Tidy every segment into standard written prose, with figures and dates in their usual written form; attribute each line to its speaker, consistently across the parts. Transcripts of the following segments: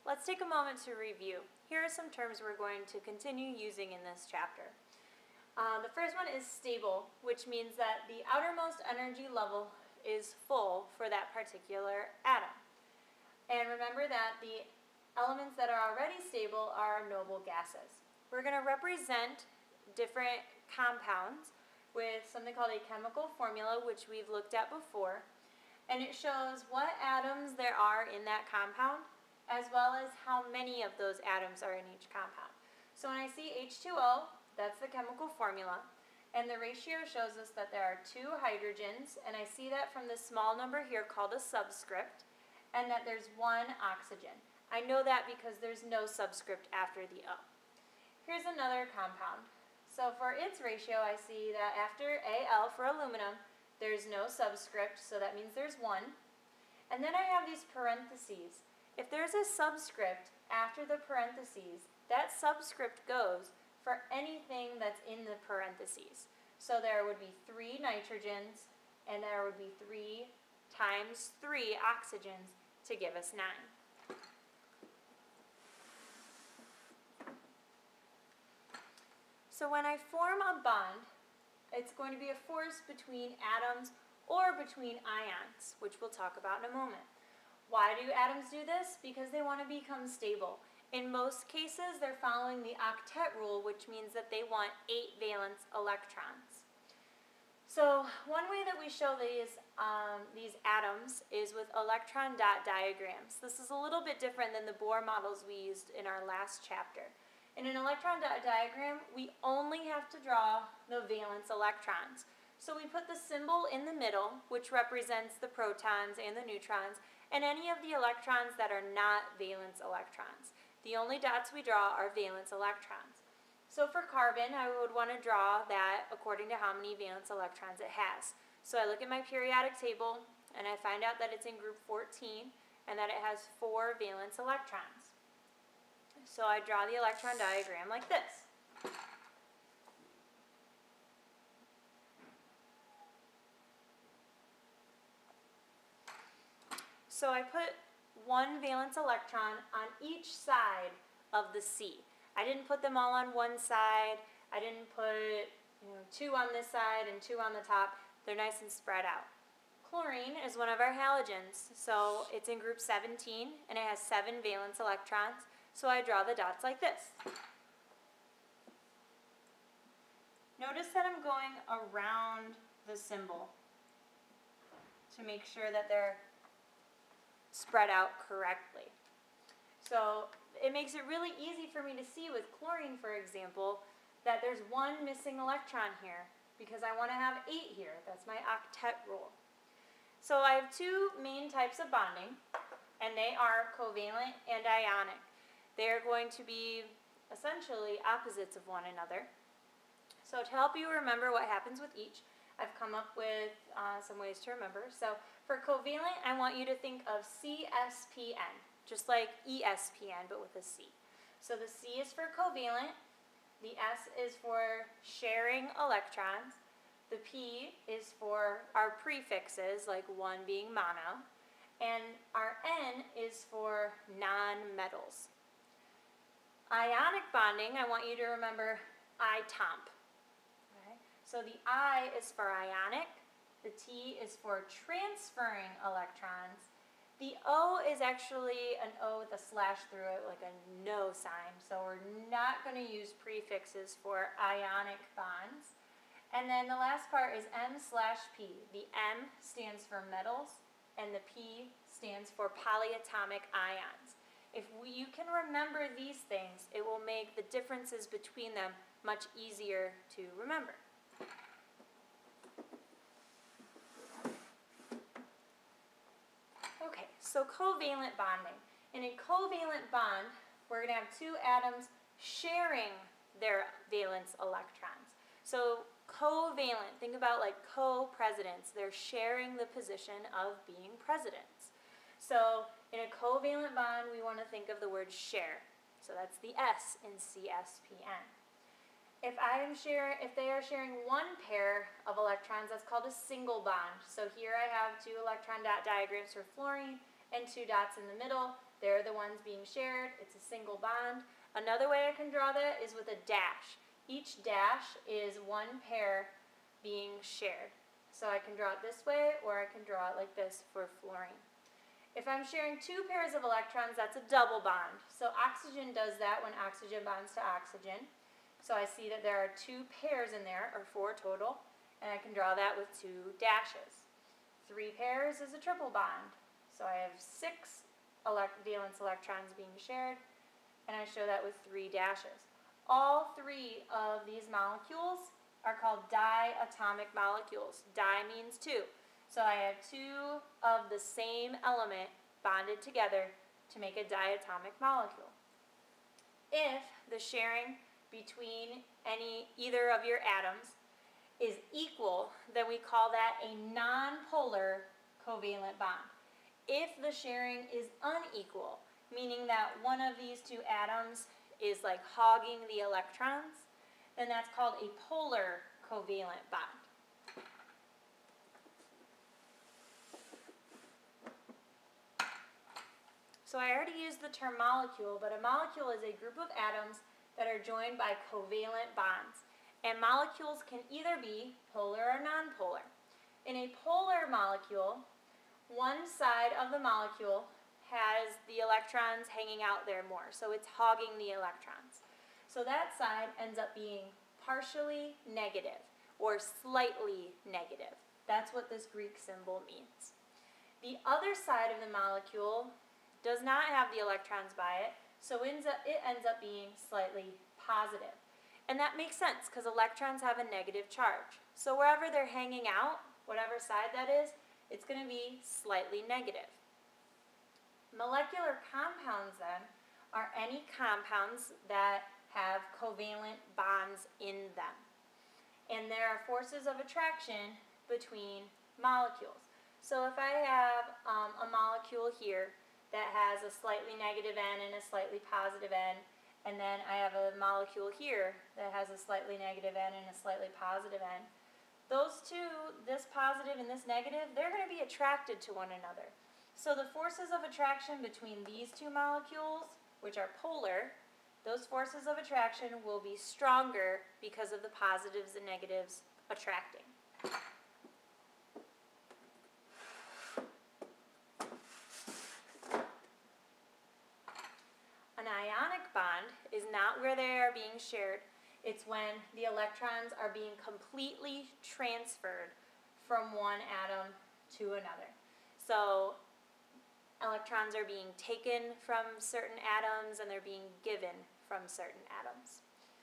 Speaker 1: let's take a moment to review. Here are some terms we're going to continue using in this chapter. The first one is stable, which means that the outermost energy level is full for that particular atom. And remember that the elements that are already stable are noble gases. We're going to represent different compounds with something called a chemical formula, which we've looked at before. And it shows what atoms there are in that compound, as well as how many of those atoms are in each compound. So when I see H2O, that's the chemical formula. And the ratio shows us that there are 2 hydrogens, and I see that from this small number here called a subscript, and that there's 1 oxygen. I know that because there's no subscript after the O. Here's another compound. So for its ratio, I see that after Al for aluminum, there's no subscript, so that means there's 1. And then I have these parentheses. If there's a subscript after the parentheses, that subscript goes for anything that's in the parentheses. So there would be 3 nitrogens, and there would be 3 times 3 oxygens to give us 9. So when I form a bond, it's going to be a force between atoms or between ions, which we'll talk about in a moment. Why do atoms do this? Because they want to become stable. In most cases, they're following the octet rule, which means that they want 8 valence electrons. So one way that we show these atoms is with electron dot diagrams. This is a little bit different than the Bohr models we used in our last chapter. In an electron dot diagram, we only have to draw the valence electrons. So we put the symbol in the middle, which represents the protons and the neutrons, and any of the electrons that are not valence electrons. The only dots we draw are valence electrons. So for carbon, I would want to draw that according to how many valence electrons it has. So I look at my periodic table, and I find out that it's in group 14, and that it has 4 valence electrons. So I draw the electron diagram like this. So I put 1 valence electron on each side of the C. I didn't put them all on one side. I didn't put 2 on this side and 2 on the top. They're nice and spread out. Chlorine is one of our halogens, so it's in group 17, and it has 7 valence electrons. So I draw the dots like this. Notice that I'm going around the symbol to make sure that they're spread out correctly. So it makes it really easy for me to see with chlorine, for example, that there's 1 missing electron here because I want to have 8 here. That's my octet rule. So I have 2 main types of bonding, and they are covalent and ionic. They're going to be essentially opposites of one another. So to help you remember what happens with each, I've come up with some ways to remember. So for covalent, I want you to think of CSPN, just like ESPN, but with a C. So the C is for covalent, the S is for sharing electrons, the P is for our prefixes, like 1 being mono, and our N is for non-metals. Ionic bonding, I want you to remember I-TOMP. Okay? So the I is for ionic, the T is for transferring electrons, the O is actually an O with a slash through it, like a no sign, so we're not going to use prefixes for ionic bonds. And then the last part is M/P. The M stands for metals, and the P stands for polyatomic ions. If you can remember these things, it will make the differences between them much easier to remember. Okay, so covalent bonding. In a covalent bond, we're going to have 2 atoms sharing their valence electrons. So covalent, think about like co-presidents. They're sharing the position of being presidents. So in a covalent bond, we want to think of the word share. So that's the S in CSPN. If they are sharing 1 pair of electrons, that's called a single bond. So here I have 2 electron dot diagrams for fluorine and 2 dots in the middle. They're the ones being shared. It's a single bond. Another way I can draw that is with a dash. Each dash is one pair being shared. So I can draw it this way, or I can draw it like this for fluorine. If I'm sharing two pairs of electrons, that's a double bond. So oxygen does that when oxygen bonds to oxygen. So I see that there are two pairs in there, or 4 total, and I can draw that with 2 dashes. 3 pairs is a triple bond. So I have 6 valence electrons being shared, and I show that with 3 dashes. All 3 of these molecules are called diatomic molecules. Di means 2. So I have 2 of the same element bonded together to make a diatomic molecule. If the sharing between either of your atoms is equal, then we call that a nonpolar covalent bond. If the sharing is unequal, meaning that one of these 2 atoms is like hogging the electrons, then that's called a polar covalent bond. So I already used the term molecule, but a molecule is a group of atoms that are joined by covalent bonds. And molecules can either be polar or nonpolar. In a polar molecule, one side of the molecule has the electrons hanging out there more, so it's hogging the electrons. So that side ends up being partially negative or slightly negative. That's what this Greek symbol means. The other side of the molecule does not have the electrons by it, so it ends up being slightly positive. And that makes sense because electrons have a negative charge. So wherever they're hanging out, whatever side that is, it's going to be slightly negative. Molecular compounds, then, are any compounds that have covalent bonds in them. And there are forces of attraction between molecules. So if I have a molecule here that has a slightly negative N and a slightly positive N, and then I have a molecule here that has a slightly negative N and a slightly positive N, those 2, this positive and this negative, they're going to be attracted to one another. So the forces of attraction between these 2 molecules, which are polar, those forces of attraction will be stronger because of the positives and negatives attracting. An ionic bond is not where they are being shared. It's when the electrons are being completely transferred from one atom to another. So electrons are being taken from certain atoms and they're being given from certain atoms.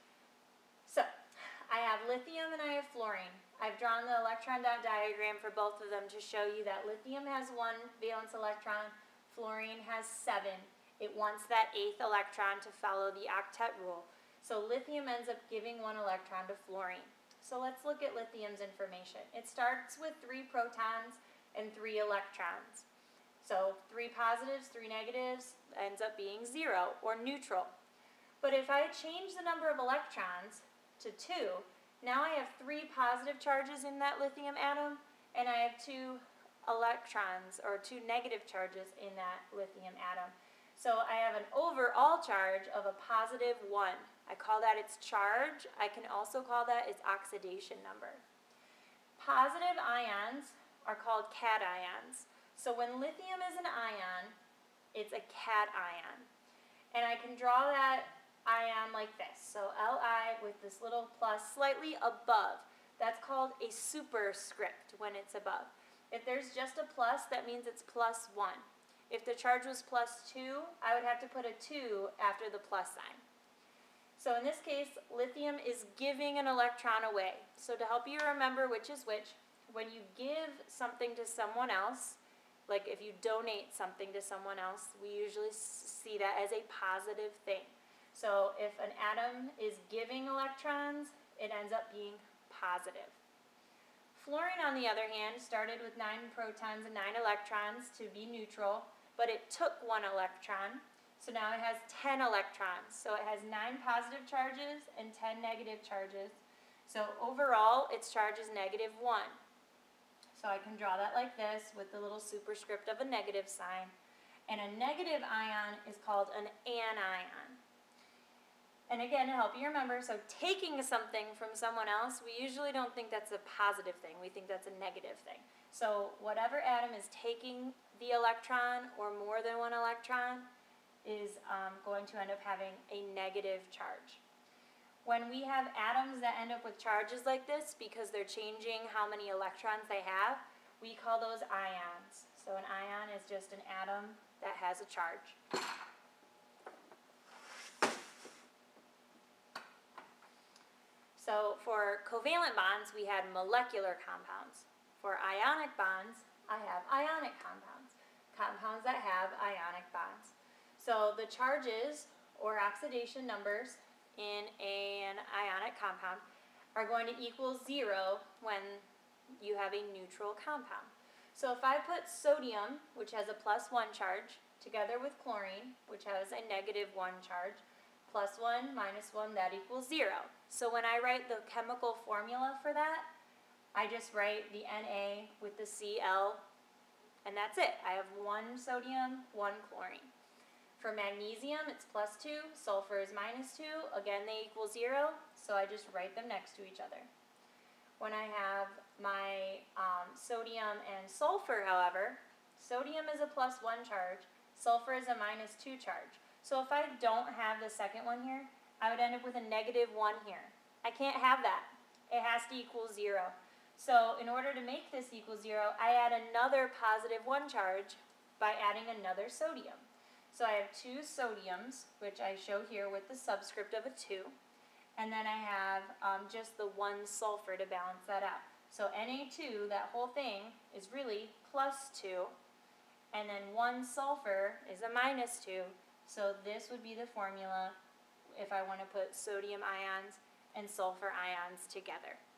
Speaker 1: So I have lithium and I have fluorine. I've drawn the electron dot diagram for both of them to show you that lithium has 1 valence electron, fluorine has 7. It wants that 8th electron to follow the octet rule. So lithium ends up giving 1 electron to fluorine. So let's look at lithium's information. It starts with 3 protons and 3 electrons. So 3 positives, 3 negatives ends up being 0 or neutral. But if I change the number of electrons to 2, now I have 3 positive charges in that lithium atom, and I have 2 electrons or 2 negative charges in that lithium atom. So I have an overall charge of a positive 1. I call that its charge. I can also call that its oxidation number. Positive ions are called cations. So when lithium is an ion, it's a cation. And I can draw that ion like this. So Li with this little plus slightly above. That's called a superscript when it's above. If there's just a plus, that means it's plus 1. If the charge was plus 2, I would have to put a 2 after the plus sign. So in this case, lithium is giving an electron away. So to help you remember which is which, when you give something to someone else, like if you donate something to someone else, we usually see that as a positive thing. So if an atom is giving electrons, it ends up being positive. Fluorine, on the other hand, started with 9 protons and 9 electrons to be neutral, but it took 1 electron, so now it has 10 electrons. So it has 9 positive charges and 10 negative charges. So overall, its charge is -1. So I can draw that like this with the little superscript of a negative sign. And a negative ion is called an anion. And again, to help you remember, so taking something from someone else, we usually don't think that's a positive thing. We think that's a negative thing. So whatever atom is taking the electron or more than one electron is going to end up having a negative charge. When we have atoms that end up with charges like this because they're changing how many electrons they have, we call those ions. So an ion is just an atom that has a charge. So for covalent bonds, we had molecular compounds. For ionic bonds, I have ionic compounds, compounds that have ionic bonds. So the charges or oxidation numbers in an ionic compound are going to equal 0 when you have a neutral compound. So if I put sodium, which has a +1 charge, together with chlorine, which has a -1 charge, +1 - 1, that equals 0. So when I write the chemical formula for that, I just write the Na with the Cl, and that's it. I have 1 sodium, 1 chlorine. For magnesium, it's +2, sulfur is -2. Again, they equal 0, so I just write them next to each other. When I have my sodium and sulfur, however, sodium is a +1 charge, sulfur is a -2 charge. So if I don't have the second one here, I would end up with a -1 here. I can't have that. It has to equal 0. So in order to make this equal 0, I add another +1 charge by adding another sodium. So I have 2 sodiums, which I show here with the subscript of a 2. And then I have just the 1 sulfur to balance that out. So Na2, that whole thing, is really +2. And then 1 sulfur is a -2. So this would be the formula if I want to put sodium ions and sulfur ions together.